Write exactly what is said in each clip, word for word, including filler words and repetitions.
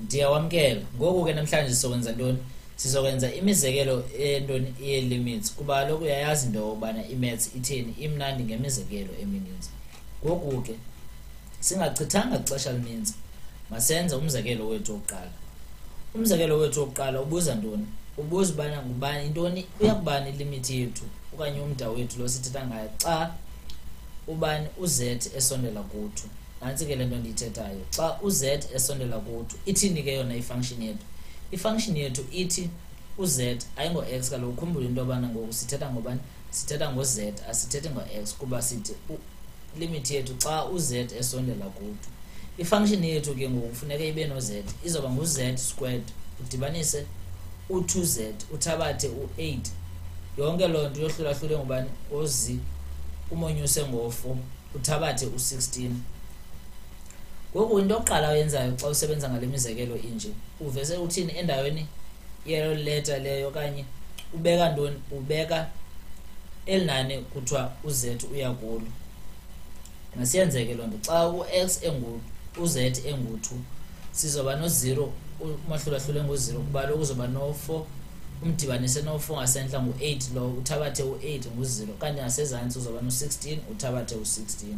Ndiyawamkela. Ngoku ke namhlanje sizokwenza ntoni? Sizokwenza imizekelo entoni ye-limits kuba kaloku uyayazi into yokubana i-maths itheni imnandi ngemizekelo emininzi. Ngoku ke singachithanga ixesha elininzi masenze umzekelo wethu wokuqala. Umzekelo wethu wokuqala ubuza ntoni? Ubuza ubana ngubani intoni uyakubani ilimit yethu okanye umda wethu lo sithetha ngayo xa ubani uz esondela kuthu. Nantsi ke le nto ndiyithethayo. Xa uz esondela kuthu ithini ke yona ifunction yethu? Ifunction yethu ithi uz ayingo-x kaloku. Ukhumbule into yobana ngoku sithetha ngobani? Sithetha ngo-z asithethi ngo-x kuba sithi limit yethu xa uz esondela kuthu. Ifunction yethu ke ngoku kufuneka ibe no-z, izoba ngu-z squared udibanise u-two z uthabathe u-eight. Yonke loo nto yohlulahlule ngobani? Ozi umonyuse ngo-four uthabathe u-sixteen. Ngoku into yokuqala oyenzayo xa usebenza ngale mizekelo inje uvese uthini endaweni yelo letter leyo okanye ubeka ntoni? Ubeka elinani kuthiwa uz uya kulo. Masiyenzeke loo nto. Xa u-x engu uz engu-two sizoba no-zero umahlulahlule ngo-zero kuba kaloku uzoba no-four umdibanise no-four ngasentla ngu-eight lo uthabathe u-eight ngu-zero kanti ngasezantsi uzoba no-sixteen uthabathe u-sixteen.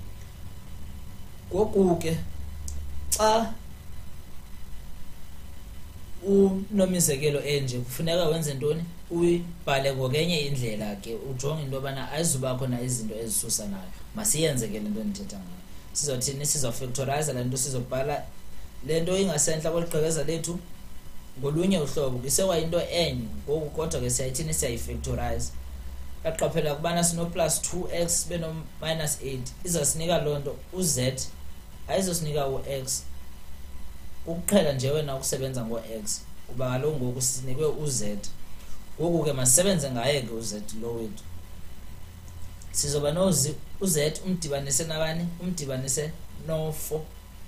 Ngoku ke xa unomizekelo enje kufuneka wenze ntoni? Uyibhale ngokenye indlela ke ujonge into yobana ayizuba khona izinto ezisusanayo. Masiyenze ke le nto ndithetha ngayo. Sizothini? Sizofactorize le nto, sizobhala le nto ingasentla kweligqekeza lethu ngolunye uhlobo isekwayinto enye. Ngoku kodwa ke siyayithini? Siyayifactorize. Yaqaphela ukubana sino-plus two x sibe no-minus eight izasinika loo nto uz ayizosinika u-x. Ukuqhela nje wena ukusebenza ngo-x kuba kaloku ngoku sinikwe uz. Ngoku ke masisebenze ngaye ke uz lo wethu. Sizoba nozi uz umdibanise nabani? Umdibanise no-four.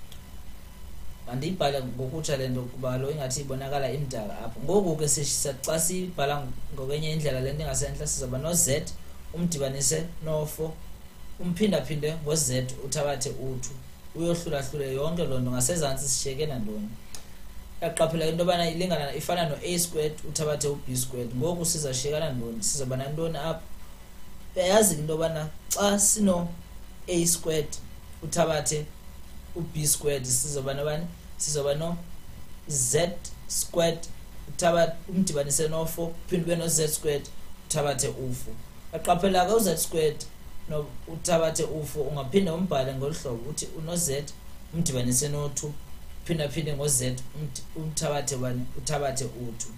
Mandiyibhale ngokutsha le nto kuba kaloku ingathi ibonakala imdaka apho. Ngoku ke xa siyibhala ngokwenye indlela le nto ingasentla sizoba no-z umdibanise no-four umphindaphinde ngo-z uthabathe u-two uyohlulahlule yonke loo nto. Ngasezantsi sishiyeke nantoni? Yaqaphela into yobana ilingana ifana no-a squared uthabathe u-b squared. Ngoku sizashiyekana ntoni? Sizoba nantoni apho? Uyayazi into yobana xa sino-a squared uthabathe u-b squared sizoba nobani? Sizoba no-z squared uthabathe umdibanise no-four uphinde ube no-z squared uthabathe u-four. Yaqaphela ke u-z squared no uthabathe u-four ungaphinde umbhale ngolu hlobo uthi uno-z umdibanise no-two phinda phinde ngo-z umthabathe bani? Uthabathe u-two.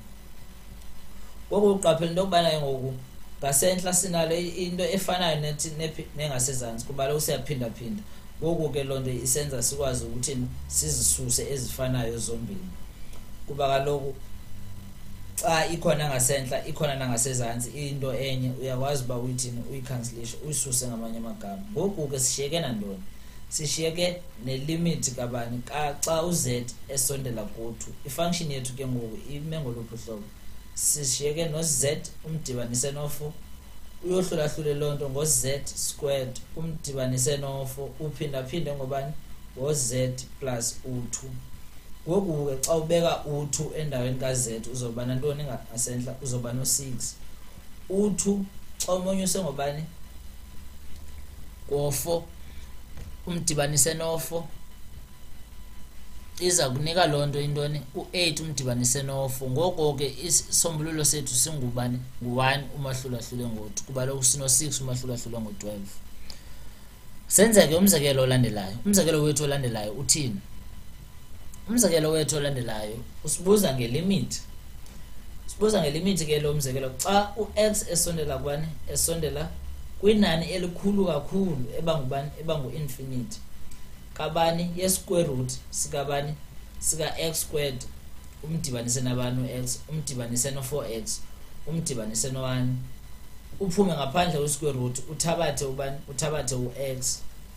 Ngoku uqaphela into yokubana ngoku ngasentla sinalo into efanayo nethi nengasezantsi kuba kaloku siyaphinda phinda. Ngoku ke loo nto isenza sikwazi ukuthi sizisuse ezifanayo zombini kuba kaloku xa ikhona ngasentla ikhona nangasezantsi into enye uyakwazi uba uyithini? Uyikhansilishe uyisuse ngamanye amagama. Ngoku ke sishiyeke nantoni? Sishiyeke nelimit kabani? Xa uz esondela kuthu. Ifunction yethu ke ngoku ime ngoluphi uhlobo? Sishiyeke no-z umdibanise no-four uyohlulahlule loo nto ngo-z squared umdibanise no-four uphindaphinde ngobani? Ngo-z plus u-two. Ngoku ke xa ubeka u-two endaweni ka-z uzoba nantoni ngasentla? Uzoba no-six. u-two xa umonyuse ngobani? Ngo-four umdibanise no-four iza kunika loo nto intoni? u-eight umdibanise no-four. Ngoko ke isombululo sethu singubani? ngu-one umahlulahlule ngo-two kuba kaloku sino-six umahlulahlule ngo-twelve. Senzeke umzekelo olandelayo. Umzekelo wethu olandelayo uthini? Umzekelo wethu olandelayo usibuza ngelimit. Sibuza ngelimit ke lo mzekelo xa u-x esondela kubani? Esondela kwinani elikhulu kakhulu ebangubani? Ebangu-infinity kabani? Ye-square root sikabani? Sika-x squared umdibanise nabani? U-x umdibanise no-four x umdibanise no-one uphume ngaphandle kwe-square root uthabathe ubani? Uthabathe u-x.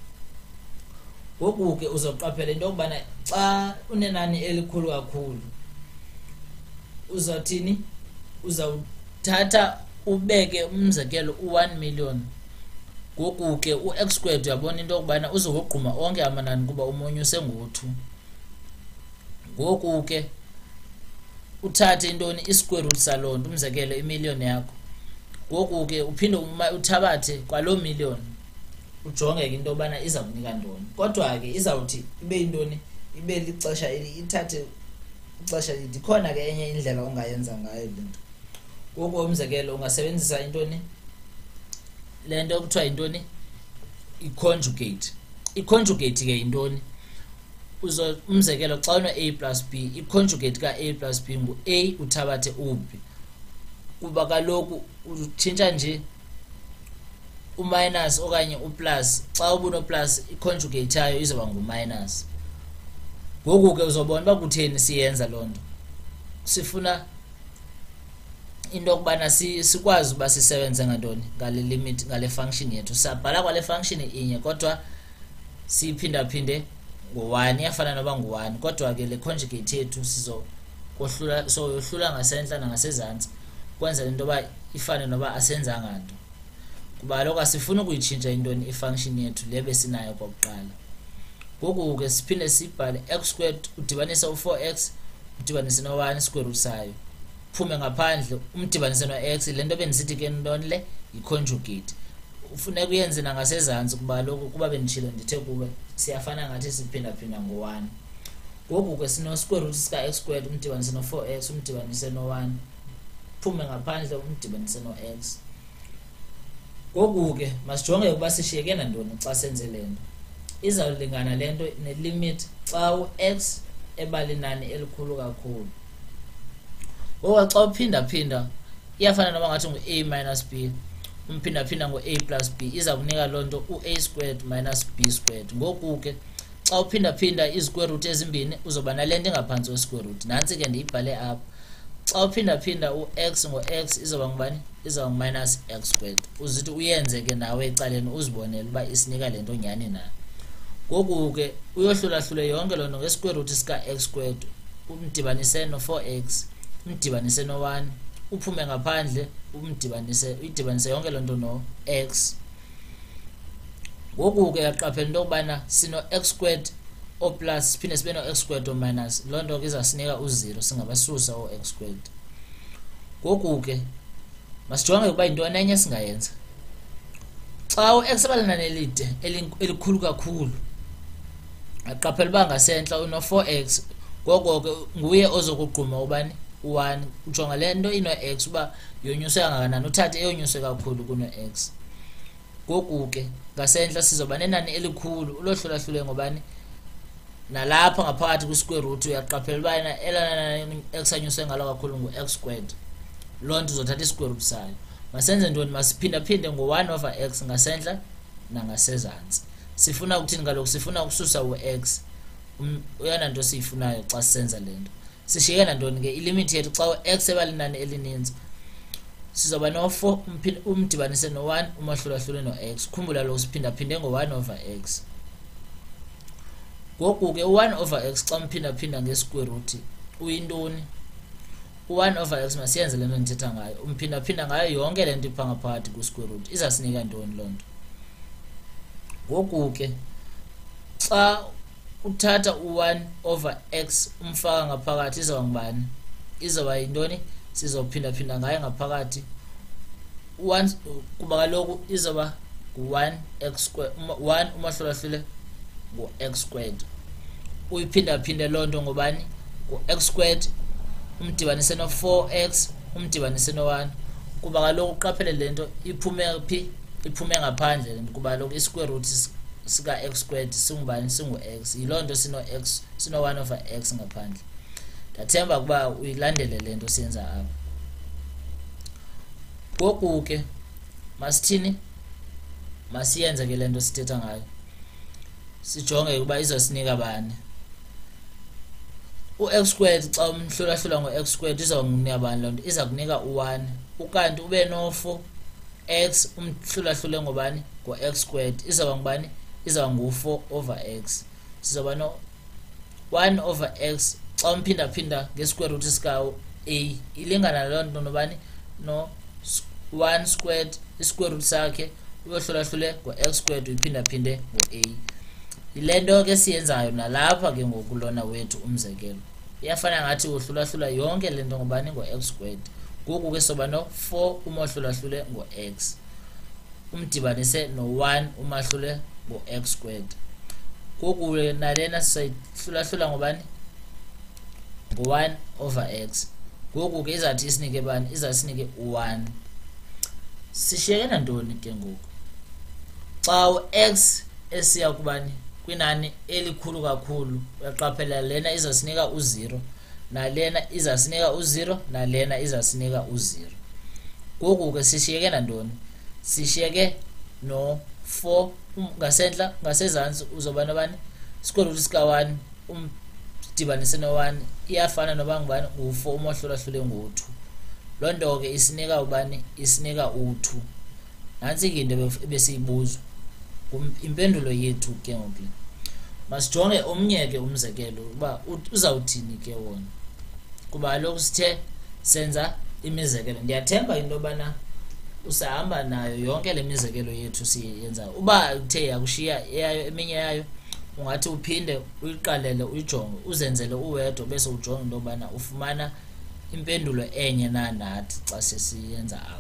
Ngoku ke uzoqaphela into yokubana xa unenani elikhulu kakhulu uzothini? Uzawuthatha ubeke umzekelo u-one million. Ngoku ke u-x squared uyabona into yokubana uzokugquma onke amanani kuba umonyuse ngo-two. ngoku ke uthathe intoni i-square root saloo nto, umzekelo imillion yakho. Ngoku ke uphinde uthabathe kwaloo million ujonge ke into yobana iza kunika ntoni, kodwa ke izawuthi ibe yintoni, ibe lixesha ithathe ixesha lide. Ikhona ke enye indlela ongayenza ngayo le nto. Ngoku umzekelo ungasebenzisa intoni le nto kuthiwa yintoni, i-conjugate. I-conjugate ke yintoni, uzo umzekelo xa una-a plus b, i-conjugate ka-a plus b ngu-a uthabathe u-b, kuba kaloku utshintsha nje u-minus okanye u-plus. Xa ubuno-plus i-conjugate yayo izoba ngu-minus. Ngoku ke uzobona uba kutheni siyenza loo nto. Sifuna into yokubana sikwazi uba sisebenze ngantoni ngale limit, ngale function yethu. Sabhala kwale function inye kodwa siyiphindaphinde ngo-one, iyafana noba ngu-one, kodwa ke le conjugate yethu sizokohlula, soyohlula ngasentla nangasezantsi kwenzela into yoba ifane noba asenzanga nto, kuba kaloku asifuni ukuyitshintsha intoni ifunction yethu le besinayo kokuqala. Ngoku ke siphinde sibhale x squared udibanise u-four x udibanise no-one square root sayo, uphume ngaphandle umdibanise no-x. Le nto bendisithi ke ntoni le yi-conjugate, ufuneka uyenze nangasezantsi kuba kaloku kuba benditshilo ndithe kuwe siyafana ngathi siphindaphinda ngo-one. Ngoku ke sino-square root sika-x squared umdibanise no-four x umdibanise no-one, uphume ngaphandle umdibanise no-x. Ngoku ke masijonge ukuba sishiyeke nantoni xa senze le nto. Izawulingana le nto ne-limit xa u-x ebala inani elikhulu kakhulu. Ngoku xa uphindaphinda iyafana noba ngathi ngu-a minus b, umphindaphinda ngo-a plus b, iza kunika loo nto u-a squared minus b squared. Ngoku ke xa uphindaphinda i-square root ezimbini uzoba nale nto ingaphantsi kwe-square root, nantsi ke ndiyibhale apha. Xa uphindaphinda u-x ngo-x izoba ngubani, izoba ngu-minus x squared. Uzithi uyenze ke nawe ecaleni uzibonele uba isinika le nto nyhani na. Ngoku ke uyohlulahlule yonke loo nto nge-square root sika-x squared, umdibanise no-four x umdibanise no-one, uphume ngaphandle umdibanise, uyidibanise yonke loo nto no-x. Ngoku ke yaqaphela into yokubana sino-x squared o-plus siphinde sibe no-x squared o-minus, loo nto ke izasinika u-zero singabasusa o-x squared. Ngoku ke masijonge ukuba yintoni enye singayenza. Xa u-x abalinani elide elikhulu kakhulu, aqaphela uba ngasentla uno-four x, ngoko ke nguye ozokugquma ubani u-one. Ujonga le nto ino-x uba yonyuswe kangakanani, uthathe eyonyuswe kakhulu kuno-x. Ngoku ke ngasentla sizoba nenani elikhulu, ulohlulahlule ngobani nalapha ngaphakathi kwi-square root. Uyaqaphela uba elanani x anyuswe ngalo kakhulu ngu-x squared, loo nto uzothatha i-square root sayo. Masenze ntoni, masiphindaphinde ngo-one over x ngasentla nangasezantsi. Sifuna ukuthini kaloku, sifuna ukususa u-x, uyana nto siyifunayo xa sisenza le nto. Sishiyeke nantoni ke, ilimithi yethu xa u-x ebalinani elininzi sizoba no-four umdibanise no-one umahlulahlule no-x. Khumbula lo siphindaphinde ngo-one over x. Ngoku ke u-one over x xa umphindaphinda nge-square root uyintoni, u-one over x masiyenze le nto ndithetha ngayo, umphindaphinda ngayo yonke le nto ipha ngaphakathi kwi-square root. Izasinika ntoni loo nto? Ngoku ke xa uthatha u-one over x umfaka ngaphakathi izoba ngubani, izoba yintoni, sizophindaphinda ngayo ngaphakathi one, kuba kaloku izoba ngu-one x squared, one umahlulahlule ngu-x squared. Uyiphindaphinde loo nto ngobani, ngu-x squared umdibanise no-four x umdibanise no-one, kuba kaloku uqaphele le nto iphume phi, iphume ngaphandle le nto, kuba kaloku i-square root sika-x squared singubani, singu-x. Yiloo nto sino-x, sino-one over x ngaphandle. Ndathemba ukuba uyilandele le nto siyenza apha. Ngoku ke masithini, masiyenze ke le nto sithetha ngayo, sijonge ukuba izosinika bani. U-x squared xa umhlulahlula ngo-x squared izawukunika bani loo nto, iza kunika u-one. Ukanti ube no-four x umhlulahlule ngobani, ngo-x squared izawuba ngubani, izawuba ngu-four over x. Sizoba no one over x xa umphindaphinda nge-square root sikawo a, ilingana loo nto nobani, no one squared i-square root sakhe uyohlulahlule ngo-x squared uyiphindaphinde ngo-a. Yile nto ke siyenzayo nalapha ke ngoku lona wethu umzekelo. iyafana ngathi uhlulahlula yonke lento ngobani ngo-x squared. Ngoku ke soba no four uma uhlulahlule ngo-x, umdibanise no one uma hlule ngo-x squared. Ngoku nalena sisayihlulahlula ngobani ngo-one over x. Ngoku ke izathi isinike bani, izasinike one. Sishiyeke nantoni ke ngoku? Xa u-x esiya kubani kwinani elikhulu kakhulu, uyaqaphela lena izasinika u-zero, nalena izasinika u-zero, nalena izasinika u-zero. Ngoku ke sishiyeke nantoni? Sishiyeke no four ngasentla, ngasezantsi uzoba nobani square root sika one umdibanise no one, iyafana noba ngubani u-four uma uhlulahlule ngo-two. Loo nto ke isinika ubani, isinika u-two. Nantsi ke into ebesiyibuzwa, impendulo yethu ke ngoku. Masijonge omnye ke umzekelo uba uzawuthini ke wona, kuba kaloku sithe senza imizekelo. Ndiyathemba into yobana usahamba nayo yonke le mizekelo yethu siyenzayo. Uba uthe yakushiya eyayo eminye yayo, ungathi uphinde uyiqalele uyijonge, uzenzele uwedwa bese ujonge into yobana ufumana impendulo enye na nathi xa sesiyenza apho.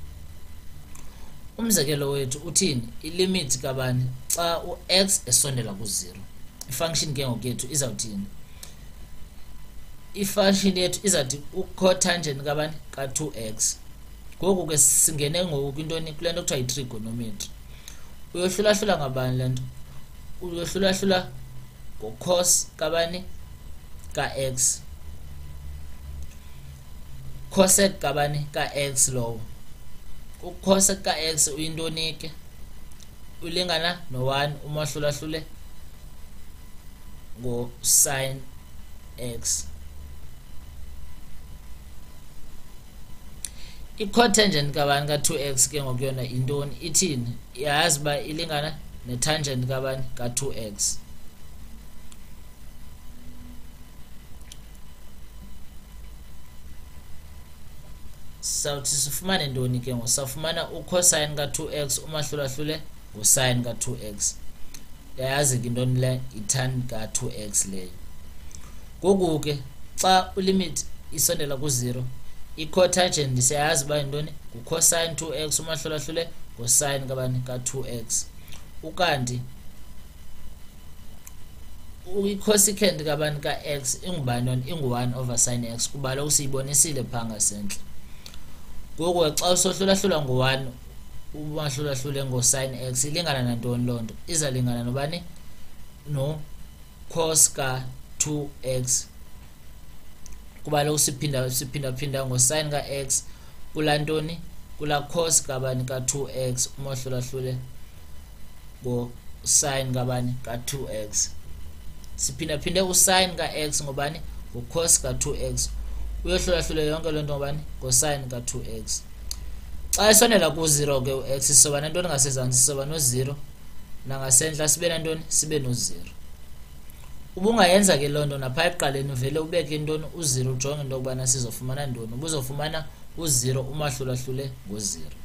Umzekelo wethu uthini? Ilimit kabani xa u-x esondela ku-zero. Ifunction ke ngoku yethu izawuthini? Ifunction yethu izawuthi u-cotangent kabani ka-two x. Ngoku ke singene ngoku kwintoni, kule nto kuthiwa yi-trigonometry. Uyohlulahlula ngabani le nto? Uyohlulahlula ngo-cos kabani ka-x, cosec kabani ka-x lowo. U-cosec ka-x uyintoni ke? Ulingana no-one uma uhlulahlule ngo-sin x. I-cotangent kabani ka-two x ke ngoku yona intoni? Ithini? Iyazi uba ilingana ne-tangent kabani ka-two x. Sawuthi sifumane ntoni ke ngoku? Sawufumana u-cosine ka-two x uma hlulahlule ngo-sin ka-two x. Yayazi ke intoni le? I-tan ka-two x leyo. Ngoku ke xa ulimit isondela ku-zero, i-cotangent siyayazi uba yintoni? Ngu-cosine two x uma hlulahlule ngo-sin kabani ka-two x. Ukanti i-cosecant kabani ka-x ingubani yona? Ingu-one over sin x, kuba kaloku siyibonisile phaa ngasentla. Ngoku xa usohlulahlula ngo-one uma hlulahlule ngo-sin x, ilingana nantoni loo nto? Izalingana nobani? No-cos ka-two x, kuba kaloku siphinda siphindaphinda ngo-sin ka-x kulaa ntoni? Kulaa cos kabani ka-two x uma uhlulahlule ngo-sin kabani ka-two x. Siphindaphinde u-sin ka-x ngobani? Ngo-cos ka-two x. Uyohlulahlule yonke loo nto ngobani? Ngo-sin ka-two x. Xa esondela ku-zero ke u-x sisoba nantoni ngasezantsi? Sisoba no-zero, nangasentla sibe nantoni? Sibe no-zero. Uba ungayenza ke loo nto naphaa ekuqaleni uvele ubeke intoni? U-zero, ujonge into yokubana sizofumana ntoni. Ubuzofumana u-zero uma hlulahlule ngo-zero.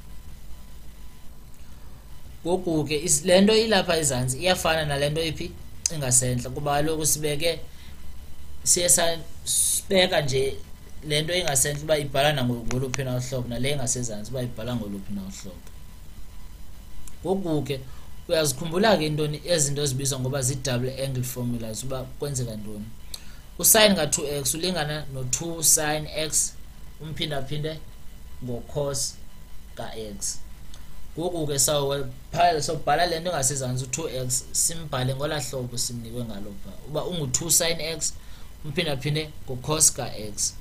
Ngoku ke le nto ilapha ezantsi iyafana nale nto iphi? Ingasentla, kuba kaloku sibeke siye sabeka nje le nto ingasentla uba ibhala nangoluphi na uhlobo, nale ingasezantsi uba ibhala ngoluphi na uhlobo. Ngoku ke uyazikhumbula ke intoni ezi zinto zibizwa ngoba zii-double angle formulas uba kwenzeka ntoni. U-sin ka-two x ulingana no-two sin x umphindaphinde ngo-cos ka-x. Ngoku ke sawubhala le nto ingasezantsi u-two x simbhale ngolaa hlobo simnikwe ngalo phaa, uba ungu-two sin x umphindaphinde ngo-cos ka-x.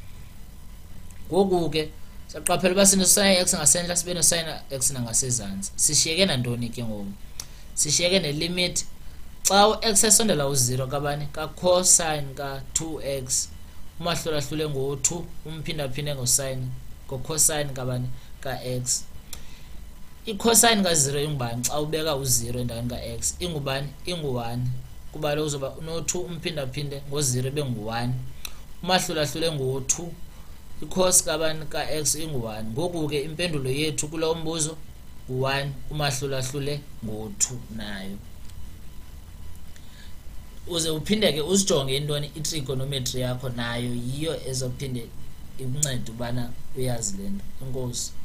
Ngoku ke saqaphela uba sino-sin x ngasentla sibe no-sin x nangasezantsi. Sishiyeke nantoni ke ngoku? Sishiyeke ne-limit xa u-x esondela u-zero kabani? Ka-cosine ka-two x uma hlulahlule ngo-two umphindaphinde ngo-sin ngo-cosine kabani ka-x. I-cosine ka-zero ingubani xa ubeka u-zero endaweni ka-x? Ingubani? Ingu-one, kuba kaloku uzoba no-two umphindaphinde ngo-zero ebe ngu-one. Uma hlulahlule ngo-two i-cos kabani ka-x ingu-one. Ngoku ke impendulo yethu kulo mbuzo ngu-one uma hlulahlule ngo-two nayo. uze uphinde ke usijonge intoni i-trigonometry yakho nayo yiyo ezophinde ikuncede ubana uyazi le nto. Enkosi.